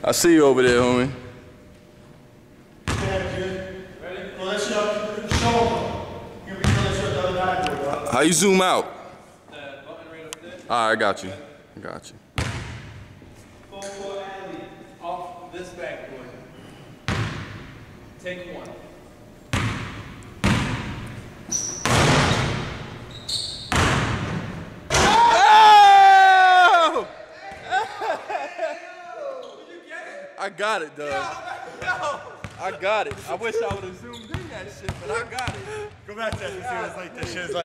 I see you over there, homie. How you zoom out? All right, I got you. I got you. Full alley off this backboard. Take one. Oh! I got it, Doug. I got it. I wish I would have zoomed in that shit, but I got it. Go back to that and see what it's like. That shit is like.